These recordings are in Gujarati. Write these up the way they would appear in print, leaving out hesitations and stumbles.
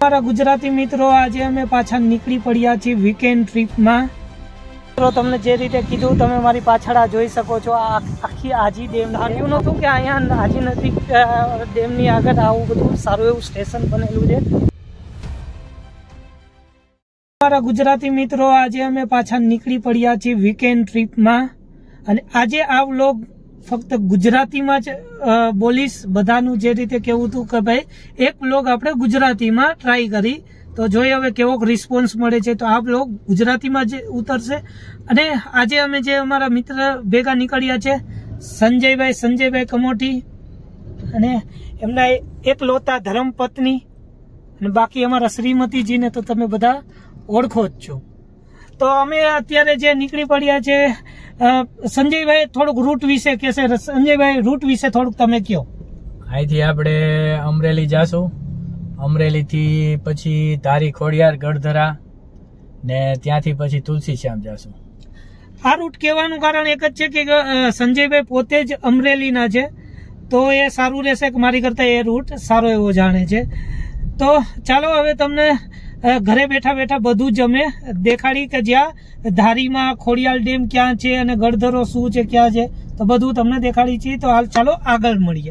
મારા ગુજરાતી મિત્રો, આજે અમે પાછા નીકળી પડ્યા છીએ વીકેન્ડ ટ્રીપમાં। મિત્રો તમને જે રીતે કીધું તમે મારી પાછળ જોઈ શકો છો, આ આખી આજી ડેમ આવ્યું નહોતું કે અહીંયા આજી નદી ડેમની આગળ આવું બધું સારું એવું સ્ટેશન બનેલું છે। મારા ગુજરાતી મિત્રો, આજે અમે પાછા નીકળી પડ્યા છીએ વીકેન્ડ ટ્રીપમાં અને આજે આ વ્લોગ ફક્ત ગુજરાતીમાં જ બોલીશ। બધાનું જે રીતે કહેવું હતું કે ભાઈ એક વ્લોગ આપણે ગુજરાતીમાં ટ્રાય કરી તો જોઈએ હવે કેવો રિસ્પોન્સ મળે છે। તો આ વ્લોગ ગુજરાતીમાં જ ઉતરશે અને આજે અમે જે અમારા મિત્ર ભેગા નીકળ્યા છે સંજયભાઈ કમોટી અને એમના એક લોતા ધર્મપત્ની અને બાકી અમારા શ્રીમતીજીને તો તમે બધા ઓળખો જ છો। તો અમે અત્યારે જે નીકળી પડ્યા છે, સંજયભાઈ થોડુંક રૂટ વિશે કહેશે। સંજયભાઈ રૂટ વિશે થોડુંક તમે કહો। અહીંથી આપણે અમરેલી જાશું, અમરેલી થી પછી ધારી ખોડિયાર ગઢધરા ને ત્યાંથી પછી તુલસીશ્યામ જાશું। આ રૂટ કહેવાનું કારણ એક જ છે કે સંજયભાઈ પોતે જ અમરેલીના છે તો એ સારું રહેશે કે મારી કરતા એ રૂટ સારો એવો જાણે છે। તો ચાલો હવે તમને ઘરે બેઠા બેઠા બધું જ અમે દેખાડી કે જ્યાં ધારીમાં ખોડિયાર ડેમ ક્યાં છે અને ગઢધરો શું છે ક્યાં છે તો બધું તમને દેખાડી છીએ। તો હાલ ચાલો આગળ મળીએ।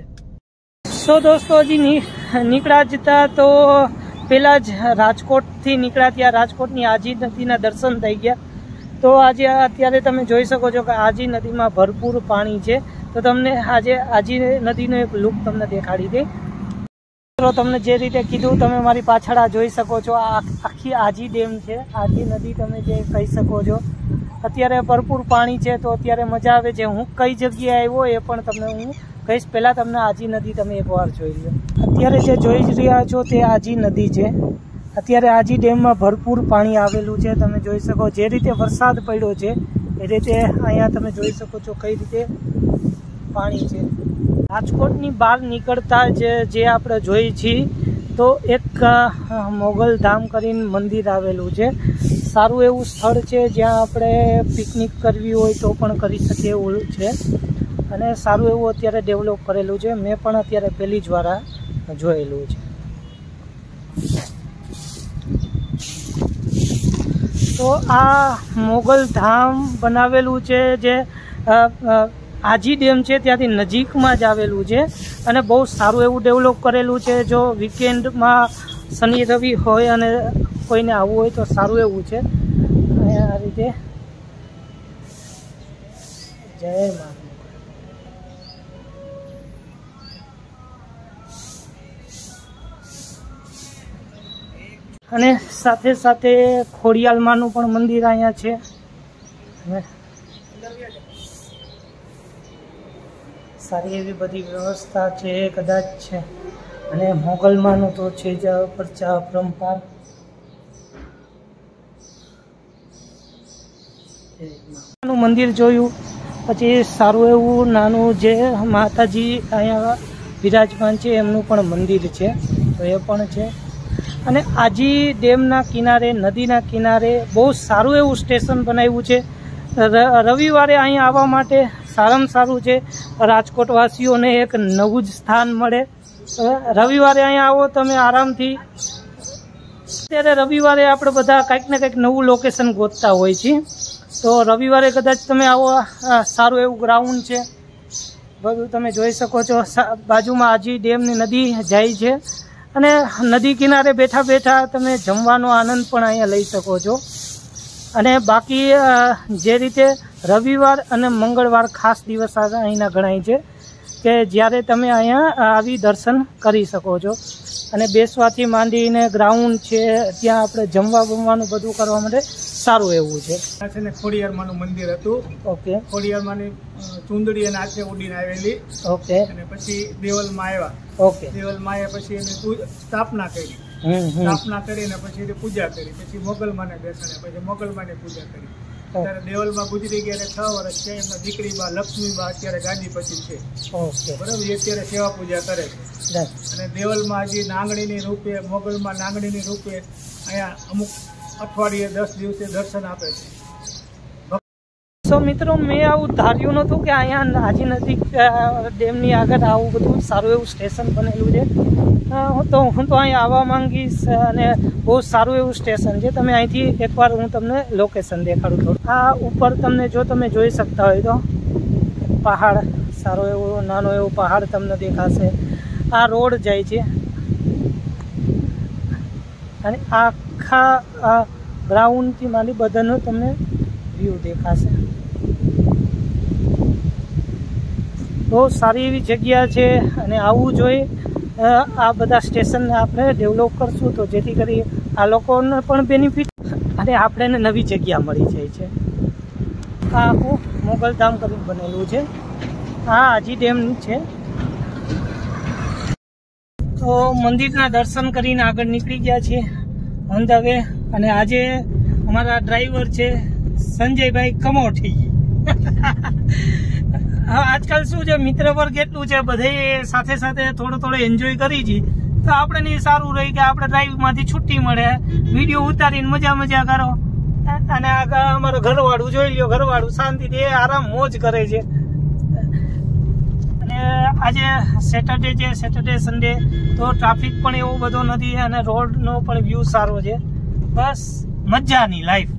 તો દોસ્તો હજી નીકળ્યા જતા તો પેલા જ રાજકોટથી નીકળ્યા, ત્યાં રાજકોટની આજી નદીના દર્શન થઈ ગયા। તો આજે અત્યારે તમે જોઈ શકો છો કે આજી નદીમાં ભરપૂર પાણી છે તો તમને આજે આજી નદીનો એક લુક તમને દેખાડી દે। તમને જે રીતે કીધું તમે મારી પાછળ જોઈ શકો છો, આ આખી આજી ડેમ છે, આજી નદી તમે જે કહી શકો છો। અત્યારે ભરપૂર પાણી છે તો અત્યારે મજા આવે છે। હું કઈ જગ્યાએ આવ્યો એ પણ તમને હું કહીશ, પહેલા તમને આજી નદી તમે એકવાર જોઈ લો। અત્યારે જે જોઈ રહ્યા છો તે આજી નદી છે। અત્યારે આજી ડેમમાં ભરપૂર પાણી આવેલું છે, તમે જોઈ શકો। જે રીતે વરસાદ પડ્યો છે એ રીતે અહીંયા તમે જોઈ શકો છો કઈ રીતે પાણી છે। રાજકોટની બહાર નીકળતા જે આપણે જોઈએ છીએ તો એક મોગલ ધામ કરીને મંદિર આવેલું છે। સારું એવું સ્થળ છે જ્યાં આપણે પિકનિક કરવી હોય તો પણ કરી શકીએ એવું છે અને સારું એવું અત્યારે ડેવલપ કરેલું છે। મેં પણ અત્યારે પહેલી જ વાર જોયેલું છે। તો આ મોગલ ધામ બનાવેલું છે જે આજી ડેમ છે ત્યાંથી નજીકમાં જ આવેલું છે અને બહુ સારું એવું ડેવલપ કરેલું છે। જો વીકેન્ડમાં શનિ રવિ હોય અને કોઈને આવવું હોય તો સારું એવું છે। આ રીતે જય મા અને સાથે સાથે ખોડિયાલમાનું પણ મંદિર અહીંયા છે। સારી એવી બધી વ્યવસ્થા છે કદાચ છે અને મોગલમાનું તો છે જ પરંપરા। મંદિર જોયું પછી સારું એવું નાનું જે માતાજી અહીંયા વિરાજમાન છે એમનું પણ મંદિર છે તો એ પણ છે। અને આજી ડેમના કિનારે નદીના કિનારે બહુ સારું એવું સ્ટેશન બનાવ્યું છે। રવિવારે અહીં આવવા માટે સારામાં સારું છે। રાજકોટવાસીઓને એક નવું જ સ્થાન મળે। રવિવારે અહીંયા આવો તમે આરામથી। અત્યારે રવિવારે આપણે બધા કંઈક ને કંઈક નવું લોકેશન ગોતતા હોય છીએ તો રવિવારે કદાચ તમે આવો, સારું એવું ગ્રાઉન્ડ છે બધું તમે જોઈ શકો છો। બાજુમાં આજી ડેમની નદી જાય છે અને નદી કિનારે બેઠા બેઠા તમે જમવાનો આનંદ પણ અહીંયા લઈ શકો છો। અને બાકી જે રીતે રવિવાર અને મંગળવાર ખાસ દિવસ અહીંના ગણાય છે કે જ્યારે તમે અહીંયા આવી દર્શન કરી શકો છો અને બેસવાથી માંડીને ગ્રાઉન્ડ છે ત્યાં આપણે જમવા બમવાનું બધું કરવા માટે સારું એવું છે। ખોડિયારમાંનું મંદિર હતું। ઓકે, ખોડિયારમાંની ચુંદડી અને આચે ઉડીને આવેલી। ઓકે, અને પછી દેવલમાં આવ્યા। ઓકે, દેવલમાં આવ્યા પછી એની સ્થાપના કરી, સ્થાપના કરીને પછી એની પૂજા કરી, પછી મોગલમાને બેસાડ્યા, પછી મોગલમાને પૂજા કરી। અત્યારે દેવલમાં ગુજરી ગયા 6 વર્ષ છે। એમના દીકરીબા લક્ષ્મીબા અત્યારે ગાદી પછી છે, બરાબર, એ અત્યારે સેવા પૂજા કરે છે। અને દેવલમાં હજી નાંગણીની રૂપે, મોગલમાં નાંગણીની રૂપે અહીંયા અમુક અઠવાડિયે 10 દિવસે દર્શન આપે છે। સો મિત્રો, મેં આવું ધાર્યું નહોતું કે અહીંયા હાજી નદી ડેમની આગળ આવું બધું સારું એવું સ્ટેશન બનેલું છે. હું તો અહીંયા આવવા માંગીશ અને બહુ સારું એવું સ્ટેશન છે. તમે અહીંથી એકવાર હું તમને લોકેશન દેખાડું થોડું. આ ઉપર તમને જો તમે જોઈ શકતા હોય તો પહાડ, સારો એવો નાનો એવો પહાડ તમને દેખાશે. આ રોડ જાય છે અને આખા ગ્રાઉન્ડથી માંડી બધાનો તમને વ્યૂ દેખાશે. બહુ સારી એવી જગ્યા છે અને આવવું જોઈએ. આ બધા સ્ટેશનને આપણે ડેવલપ કરશું તો જેથી કરી આ લોકોને પણ બેનિફિટ અને આપણે નવી જગ્યા મળી જાય છે. આ આખું મોગલધામ કરીને બનેલું છે. આ હાજી ડેમ છે. તો મંદિરના દર્શન કરીને આગળ નીકળી ગયા છીએ ઓન ધ વે. અને આજે અમારા ડ્રાઈવર છે સંજયભાઈ કમોઠી. હા, આજકાલ શું છે, મિત્ર વર્ગ એટલું છે, બધે સાથે સાથે થોડો એન્જોય કરી છે. તો આપણે સારું રહી કે આપણે ડ્રાઈવમાંથી છુટ્ટી મળે, વિડીયો ઉતારીને મજા કરો. અને આગળ અમારું ઘરવાળું જોઈ લ્યો, ઘરવાળું શાંતિથી આરામ મોજ કરે છે. અને આજે સેટરડે છે, સેટરડે સન્ડે, તો ટ્રાફિક પણ એવો બધો નથી અને રોડનો પણ વ્યૂ સારો છે. બસ મજાની લાઈફ.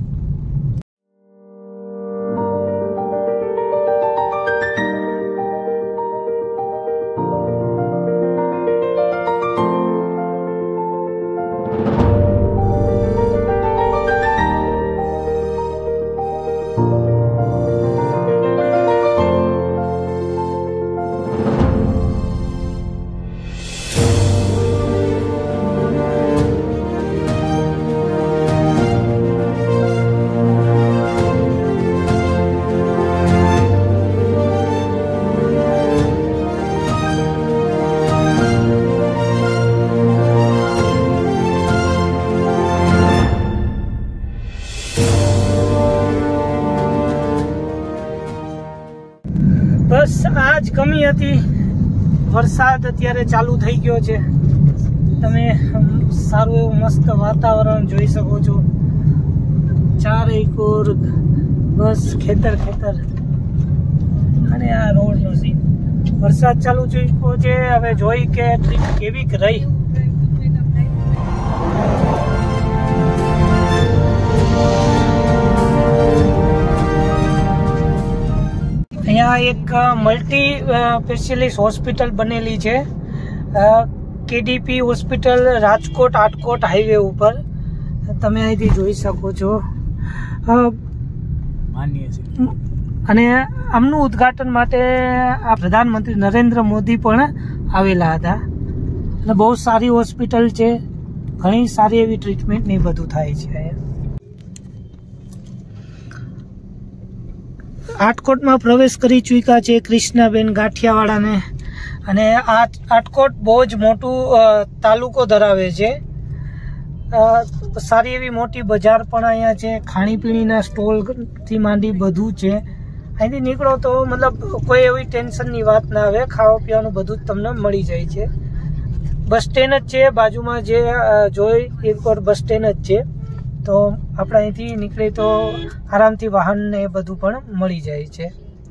બસ આ જ કમી હતી. વરસાદ અત્યારે ચાલુ થઈ ગયો છે. તમે સારું એવું મસ્ત વાતાવરણ જોઈ શકો છો. ચારેય કોર બસ ખેતર અને આ રોડનો સીન. વરસાદ ચાલુ થઈ ગયો છે. હવે જોઈ કે ટ્રીપ કેવી રહી. અહીંયા એક મલ્ટી સ્પેશિયાલિસ્ટ હોસ્પિટલ બનેલી છે. KDP hospital, Rajkot Atkot highway ઉપર. તમે અહીંથી જોઈ શકો છો. અને આમનું ઉદ્ઘાટન માટે આ પ્રધાનમંત્રી નરેન્દ્ર મોદી પણ આવેલા હતા. અને બહુ સારી હોસ્પિટલ છે. ઘણી સારી એવી ટ્રીટમેન્ટ ને બધું થાય છે. આટકોટમાં પ્રવેશ કરી ચૂક્યા છે કૃષ્ણાબેન ગાંઠિયાવાડાને. અને આ આટકોટ બહુ જ મોટું તાલુકો ધરાવે છે. સારી એવી મોટી બજાર પણ અહીંયા છે. ખાણીપીણીના સ્ટોલથી માંડી બધું છે. અહીંથી નીકળો તો મતલબ કોઈ એવી ટેન્શનની વાત ના આવે. ખાવા પીવાનું બધું જ તમને મળી જાય છે. બસ સ્ટેન્ડ જ છે બાજુમાં, જે જોઈ એક વાર બસ સ્ટેન્ડ જ છે. તો આપણે અહીંથી નીકળીએ તો આરામથી વાહન ને એ બધું પણ મળી જાય છે.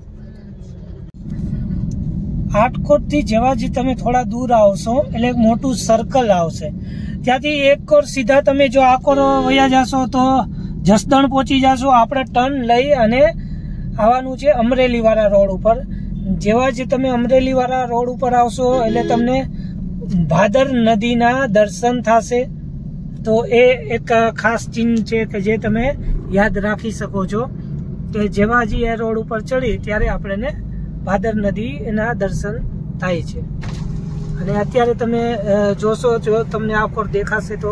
આટકોટથી જેવા જ તમે થોડા દૂર આવશો એટલે એક મોટું સર્કલ આવશે. ત્યાંથી એક કોર સીધા તમે જો આ કોર વયા જશો તો જસદણ પહોંચી જશો. આપણે ટર્ન લઈ અને આવવાનું છે અમરેલી વાળા રોડ ઉપર. જેવા જ તમે અમરેલી વાળા રોડ ઉપર આવશો એટલે તમને ભાદર નદીના દર્શન થશે. તો એ એક ખાસ ચિહ્ન છે કે જે તમે યાદ રાખી શકો છો કે જેવા જ એ રોડ ઉપર ચડી ત્યારે આપણે ભાદર નદીના દર્શન થાય છે. અને અત્યારે તમે જોશો, જો તમને આ પર દેખાશે તો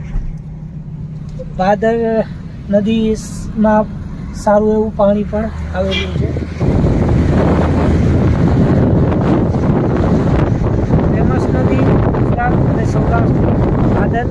ભાદર નદીમાં સારું એવું પાણી પણ આવેલું છે. ફેમસ નદી ગુજરાત અને સૌરાષ્ટ્ર ભાદર.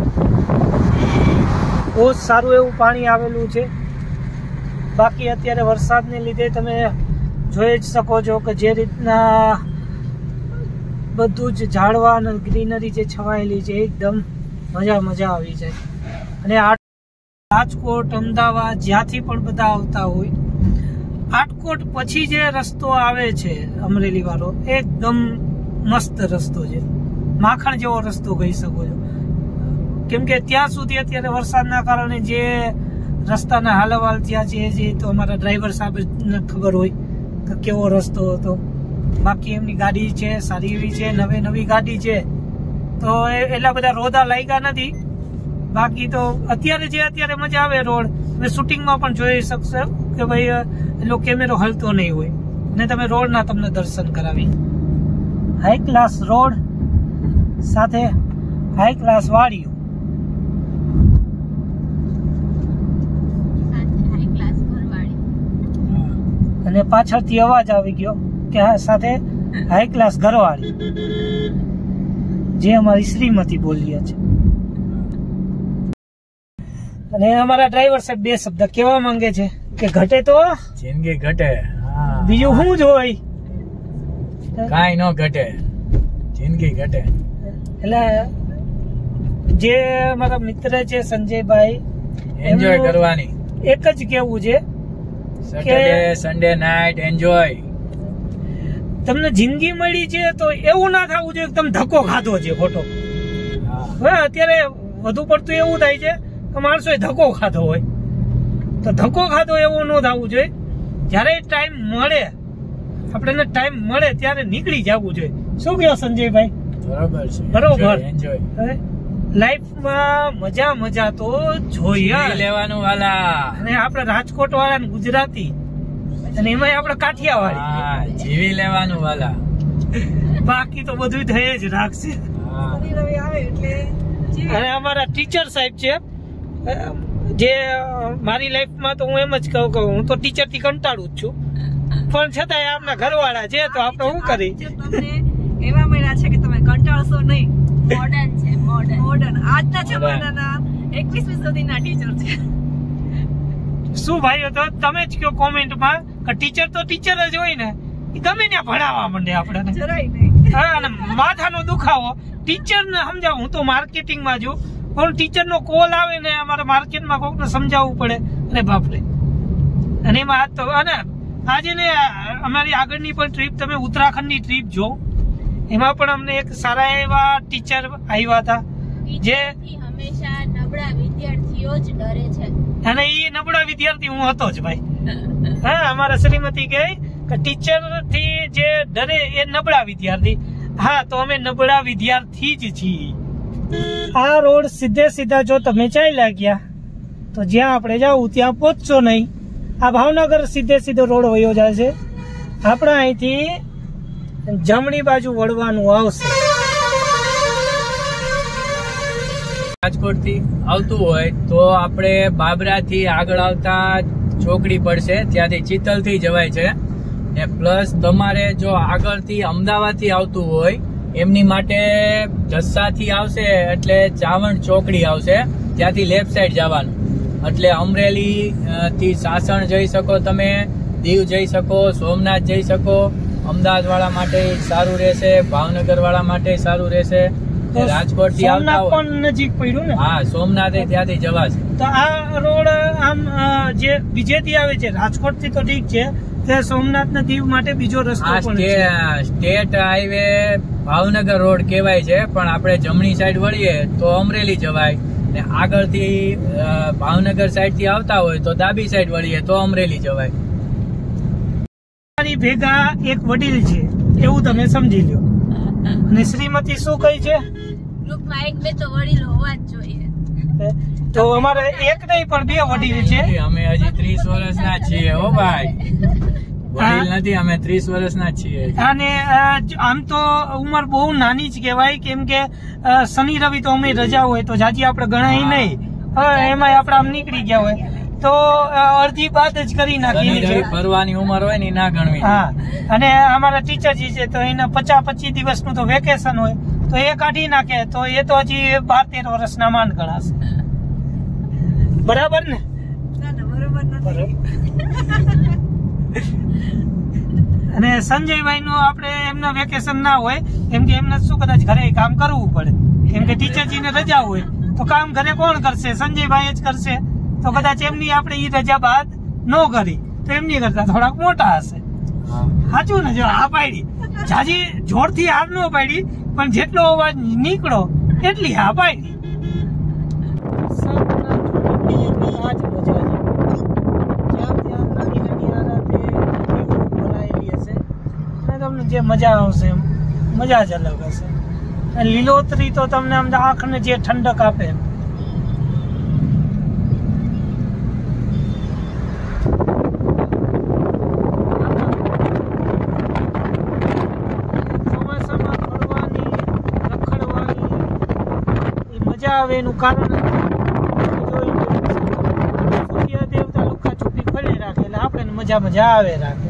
બહુ સારું એવું પાણી આવેલું છે. બાકી અત્યારે વરસાદને લીધે તમે જોઈ જ શકો છો કે જે રીતના બધું જ ઝાડવા અને ગ્રીનરી જે છવાયેલી છે, એકદમ મજા આવી જાય. અને રાજકોટ, અમદાવાદ જ્યાંથી પણ બધા આવતા હોય આટકોટ પછી જે રસ્તો આવે છે અમરેલી વાળો એકદમ મસ્ત રસ્તો છે, માખણ જેવો રસ્તો કહી શકો છો. કેમ કે ત્યાં સુધી અત્યારે વરસાદના કારણે જે રસ્તાના હાલવાલ થયા છે જે તો અમારા ડ્રાઈવર સાહેબને ખબર હોય કે કેવો રસ્તો હતો. બાકી એમની ગાડી છે સારી એવી છે, નવી ગાડી છે, તો એટલા બધા રોદા લાગ્યા નથી. બાકી તો અત્યારે મજા આવે રોડ. તમે શૂટિંગમાં પણ જોઈ શકશો કે ભાઈ એટલો કેમેરો હલતો નહીં હોય ને તમે રોડના તમને દર્શન કરાવી. હાઈ ક્લાસ રોડ સાથે હાઈ ક્લાસ વાડીઓ, અને પાછળથી અવાજ આવી ગયો કે સાથે હાઈ ક્લાસ ઘરવાળી, જે અમારી શ્રીમતી બોલ્યા છે. અને અમારા ડ્રાઈવર સાહેબ બે શબ્દ કેવા માંગે છે કે ઘટે તો જિંદગી ઘટે, બીજું શું જ હોય, કાઈ ન ઘટે, જિંદગી ઘટે. એટલે જે અમારા મિત્ર છે સંજયભાઈ, એન્જોય કરવાની એક જ કેવું છે સેટરડે સન્ડે નાઈટ એન્જોય. તમને જિંદગી મળી છે તો એવું ના થવું જોઈએ કે તમે ધક્કો ખાધો છે ખોટો. અત્યારે વધુ પડતું એવું થાય છે કે માણસો ધક્કો ખાધો હોય, તો ધક્કો ખાધો એવું ન થવું જોઈએ. જયારે ટાઈમ મળે, આપણને ટાઈમ મળે ત્યારે નીકળી જવું જોઈએ. શું કહો સંજયભાઈ? બરોબર છે, બરોબર. એન્જોય લાઈફમાં મજા તો જોઈએ લેવાનું વાલા. અને આપણે રાજકોટ વાળા ગુજરાતી, અને એમાં આપણે કાઠિયાવાડી, જીવી લેવાનું વાલા. બાકી તો બધું થઈ જ રાખશે. અને અમારા ટીચર સાહેબ છે, જે મારી લાઈફમાં તો હું એમ જ કહું કે હું તો ટીચર થી કંટાળું જ છું, પણ છતાંય આપણા ઘરવાળા છે તો આપણે શું કરી. એવા મળ્યા છે કે તમે કંટાળશો નહીં. મોડર્ન આજના જમાનાના 21મી સદીના ટીચર છે. શું ભાઈઓ, તો તમે જ કહો કોમેન્ટમાં કે ટીચર તો ટીચર જ હોય ને, ગમે ત્યાં ભણાવવા માંડે આપણે. જરાય નહીં. હા, અને માથાનો દુખાવો ટીચર ને સમજાવ. હું તો માર્કેટિંગમાં છું, પણ ટીચર નો કોલ આવે ને અમારે માર્કેટમાં કોઈને સમજાવવું પડે, અને બાપરે. અને એમાં આજ તો અને આજે ને અમારી આગળની પણ ટ્રીપ, તમે ઉત્તરાખંડની ટ્રીપ જો, એમાં પણ અમને એક સારા એવા ટીચર આવ્યા હતા જે હંમેશા નબળા વિદ્યાર્થીઓ જ ડરે છે, અને એ નબળા વિદ્યાર્થી હું હતો જ ભાઈ. હા, અમારા શ્રીમતી કહે કે ટીચર થી જે ડરે એ નબળા વિદ્યાર્થી. હા, તો અમે નબળા વિદ્યાર્થી જ છીએ. આ રોડ સીધા જો તમે ચાલ્યા ગયા તો જ્યાં આપણે જવું ત્યાં પહોંચશો નહીં. આ ભાવનગર સીધો રોડ વયો જાય છે. આપણે અહીંથી જમણી બાજુ વળવાનું આવશે. રાજકોટ થી આવતું હોય તો આપણે બાબરા થી આગળ આવતા ચોકડી પડશે, ત્યાંથી ચિત્તલ થી જવાય છે. ને પ્લસ તમારે જો આગળ થી અમદાવાદ થી આવતું હોય એમની માટે જસ્સા થી આવશે એટલે ચાવણ ચોકડી આવશે, ત્યાંથી લેફ્ટ સાઈડ જવાનું. એટલે અમરેલી થી સાસણ જઈ શકો, તમે દીવ જઈ શકો, સોમનાથ જઈ શકો. અમદાવાદ વાળા માટે સારું રહેશે, ભાવનગર વાળા માટે સારું રહેશે. રાજકોટ થી આવતા પણ નજીક પડ્યું ને. હા, સોમનાથ ત્યાંથી જવાશે. તો આ રોડ આમ જે બીજેથી આવે છે રાજકોટ થી તો ઠીક છે, તે સોમનાથ ને દીવ માટે બીજો રસ્તો પણ છે. સ્ટેટ હાઈવે ભાવનગર રોડ કહેવાય છે, પણ આપણે જમણી સાઈડ વળીએ તો અમરેલી જવાય, ને આગળથી ભાવનગર સાઈડ થી આવતા હોય તો ડાબી સાઈડ વળીએ તો અમરેલી જવાય. ભેગા એક વડીલ છે એવું તમે સમજી લો. અને શ્રીમતી શું કહી છે? ગ્રુપમાં એક બે તો વડીલો હોવા જ જોઈએ. તો અમારે એક નહીં પણ બે વડીલ છે. અમે હજી 30 વર્ષના છીએ. હો ભાઈ, વડીલ નથી, અમે 30 વર્ષના છીએ. અને આમ તો ઉંમર બહુ નાની જ કહેવાય, કેમ કે શનિ રવિ તો અમે રજા હોય તો જાજી આપણે ગણાય નહીં. એમાં આપણે આમ નીકળી ગયા હોય તો અડધી બાદ જ કરી નાખી. ફરવાની ઉંમર હોય ને ના ગણવી. હા, અને અમારા ટીચરજી છે તો એને 50-25 દિવસનું તો વેકેશન હોય તો એ કાઢી નાખે તો એ તો હજી 12-13 વર્ષના માંડ ગણાશે. બરાબર ને? બરોબર નથી. અને સંજયભાઈ નું આપણે એમના વેકેશન ના હોય, કેમ કે એમને શું કદાચ ઘરે કામ કરવું પડે, કેમ કે ટીચરજી ને રજા હોય તો કામ ઘરે કોણ કરશે? સંજયભાઈ જ કરશે. તો કદાચ એમની આપણે ઈ રજા બાદ ન કરી તો એમની કરતા થોડાક મોટા હશે. સાચું ને? જો આ પાડી જાજી જોરથી હાર ન પાડી, પણ જેટલો અવાજ નીકળો એટલી હા પાડી. તમને જે મજા આવશે મજા જ અલગ હશે. લીલોતરી તો તમને આમ આંખને જે ઠંડક આપે. ચોમાસામાં ફરવાની રખડવાની મજા આવે એનું કારણ સૂર્ય દેવતા લુકા છુપી ફરી રાખે એટલે આપણે મજા આવે રાખે.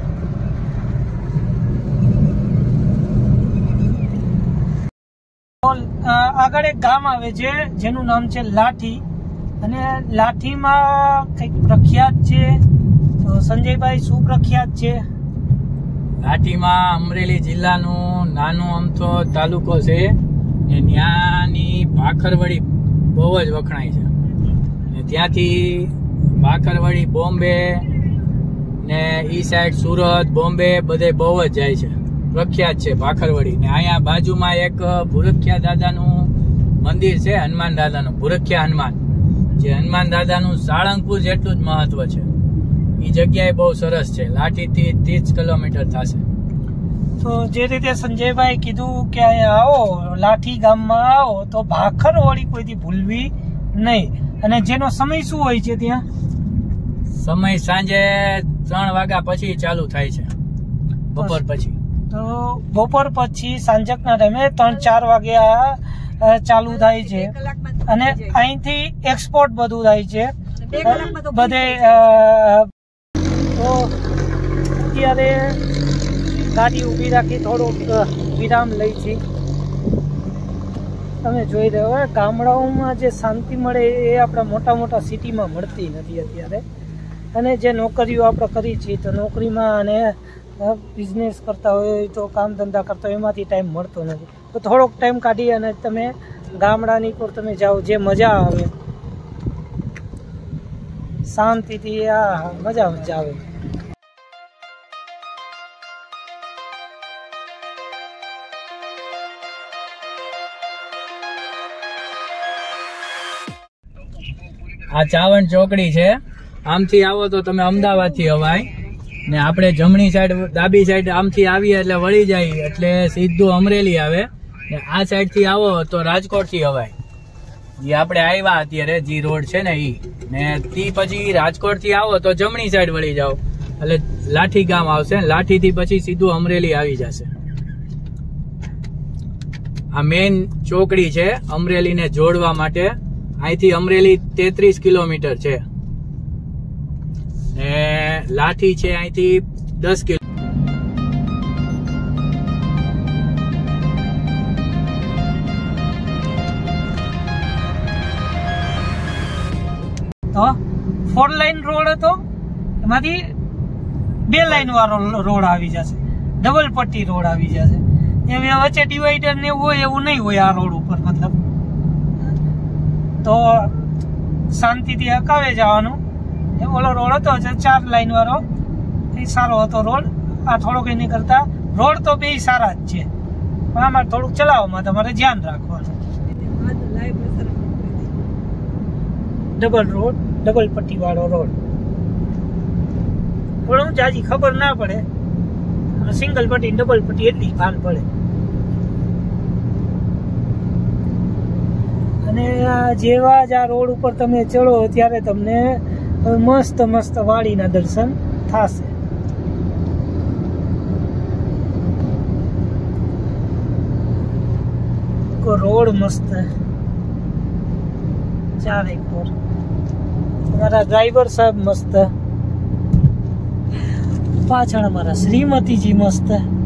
આગળ એક ગામ આવે છે જેનું નામ છે લાઠી, અને લાઠીમાં કંઈક પ્રખ્યાત છે. તો સંજયભાઈ શું પ્રખ્યાત છે? લાઠીમાં અમરેલી જિલ્લાનું નાનું અમથો તાલુકો છે ને ત્યાંની ભાખરવડી બહુ જ વખણાય છે. ને ત્યાંથી ભાખરવડી બોમ્બે ને ઈ સાઈડ સુરત બોમ્બે બધે બહુ જ જાય છે. પ્રખ્યાત છે ભાખરવડી. ને અહીંયા બાજુમાં એક ભૂરખિયા દાદાનું મંદિર છે, હનુમાન દાદાનું, ભૂરખિયા હનુમાન, જે હનુમાન દાદાનું સાળંગપુર જેટલું જ મહત્વ છે. એ જગ્યાએ બહુ સરસ છે. લાઠીથી 30 કિલોમીટર થશે. તો જે રીતે સંજયભાઈ કીધું કે અહીંયા આવો, લાઠી ગામમાં આવો તો ભાખરવડી કોઈથી ભૂલવી નહીં. અને જેનો સમય શું હોય છે ત્યાં? સમય સાંજે 3 વાગ્યા પછી ચાલુ થાય છે, બપોર પછી. તો બપોર પછી સાંજકના ટાઈમે 3-4 વાગ્યા ચાલુ થાય છે. અને અહીંથી એક્સપોર્ટ બધું થાય છે બધે. તો અત્યારે ગાડી ઊભી રાખી થોડોક વિરામ લઈ છે. તમે જોઈ રહ્યો ગામડાઓમાં જે શાંતિ મળે એ આપણા મોટા મોટા સિટીમાં મળતી નથી અત્યારે. અને જે નોકરીઓ આપણે કરી છીએ તો નોકરીમાં અને બિઝનેસ કરતા હોય તો કામ ધંધા કરતા હોય એમાંથી ટાઈમ મળતો નથી. તો થોડોક ટાઈમ કાઢી અને તમે ગામડાની પર તમે જાઓ, જે મજા આવે શાંતિથી, મજા આવે. આ ચાવણ ચોકડી છે. આમથી આવો તો તમે અમદાવાદ થી અવાય, ને આપણે જમણી સાઈડ ડાબી સાઈડ આમથી આવીએ એટલે વળી જાય એટલે સીધું અમરેલી આવે. ને આ સાઈડ થી આવો તો રાજકોટ થી અવાય. જે આપણે આવ્યા અત્યારે જે રોડ છે ને ઈ, ને તી પછી રાજકોટ થી આવો તો જમણી સાઈડ વળી જાઓ એટલે લાઠી ગામ આવશે. લાઠી થી પછી સીધું અમરેલી આવી જશે. આ મેઇન ચોકડી છે અમરેલી ને જોડવા માટે. અહીંથી અમરેલી 33 કિલોમીટર છે ને લાઠી છે અહીંથી 10 કિલો. તો 4 લાઈન રોડ હતો, એમાંથી 2 લાઈન વાળો રોડ આવી જશે, ડબલ પટ્ટી રોડ આવી જશે. એ વચ્ચે ડિવાઈડર ને એવું હોય એવું નહીં હોય આ રોડ ઉપર. મતલબ તો શાંતિથી હકાવે જવાનું. ઓલો રોડ હતો 4 લાઈન વાળો, એ સારો હતો રોડ. આ થોડોક એની કરતા રોડ તો બે સારા જ છે, પણ આમાં થોડુંક ચલાવવામાં તમારે ધ્યાન રાખવાનું. ડબલ રોડ, ડબલ પટ્ટી વાળો રોડ. પણ જાજી ખબર ના પડે, સિંગલ પટ્ટી ડબલ પટ્ટી એટલી ભાન પડે. અને જેવા જ આ રોડ ઉપર તમે ચડો ત્યારે તમને મસ્ત મસ્ત વાડીના દર્શન થશે. રોડ મસ્ત ચારે કોર. અમારા ડ્રાઈવર સાહેબ મસ્ત, પાછળ અમારા શ્રીમતીજી મસ્ત,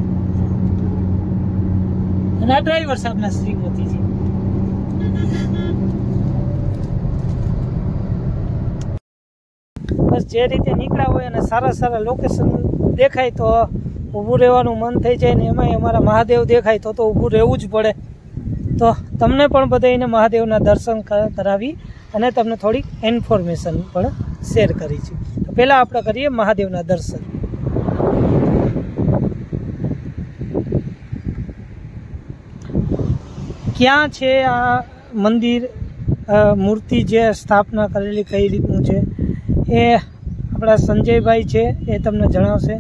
અને આ ડ્રાઈવર સાહેબ ના શ્રીમતીજી. બસ જે રીતે નીકળ્યા હોય અને સારા સારા લોકેશન દેખાય તો ઊભું રહેવાનું મન થઈ જાય. ને એમાંય અમારા મહાદેવ દેખાય તો ઊભું રહેવું જ પડે. તો તમને પણ બધાને મહાદેવના દર્શન કરાવી અને તમને થોડીક ઇન્ફોર્મેશન પણ શેર કરી છે. તો પહેલાં આપણે કરીએ મહાદેવના દર્શન. ક્યાં છે આ મંદિર, મૂર્તિ જે સ્થાપના કરેલી કઈ રીતનું છે એ આપણા સંજયભાઈ છે એ તમને જણાવશે.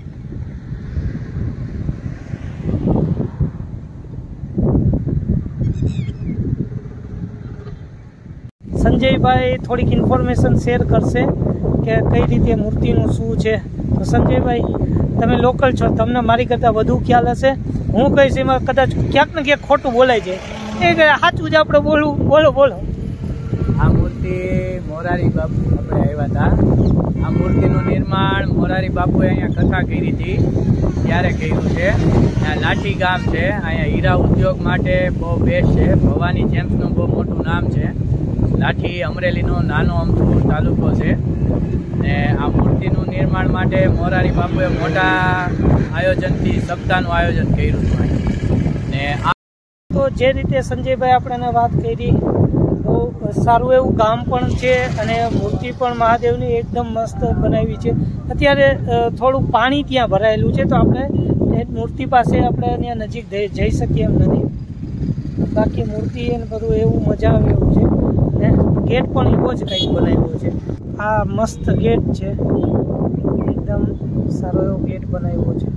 સંજયભાઈ થોડીક ઇન્ફોર્મેશન શેર કરશે કે કઈ રીતે મૂર્તિનું શું છે. તો સંજયભાઈ, તમે લોકલ છો, તમને મારી કરતાં વધુ ખ્યાલ હશે. હું કહીશ એમાં કદાચ ક્યાંક ને ક્યાંક ખોટું બોલાય છે, એ સાચું જ આપણે બોલવું. બોલો. આ મૂર્તિ મોરારી બાપુ આપણે આવ્યા હતા. આ મૂર્તિનું નિર્માણ મોરારી બાપુએ અહીંયા કથા કરી હતી ત્યારે કર્યું છે. આ લાઠી ગામ છે, અહીંયા હીરા ઉદ્યોગ માટે બહુ બેસ્ટ છે. ભવાની જેમ્સનું બહુ મોટું નામ છે. લાઠી અમરેલીનો નાનો અમથો તાલુકો છે ને આ મૂર્તિનું નિર્માણ માટે મોરારી બાપુએ મોટા આયોજનથી સપ્તાહનું આયોજન કર્યું હતું. ને તો જે રીતે સંજયભાઈ આપણને વાત કરી, તો સારું એવું ગામ પણ છે અને મૂર્તિ પણ મહાદેવની એકદમ મસ્ત બનાવી છે. અત્યારે થોડું પાણી ત્યાં ભરાયેલું છે, તો આપણે એ મૂર્તિ પાસે આપણે ત્યાં નજીક જઈ શકીએ એમ નથી. બાકી મૂર્તિ એને બધું એવું મજા આવે એવું છે ને ગેટ પણ એવો જ કંઈક બનાવ્યો છે. આ મસ્ત ગેટ છે, એકદમ સારો એવો ગેટ બનાવ્યો છે.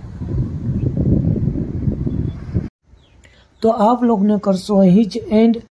તો આ વ્લોગને કરશો અહીં જ એન્ડ.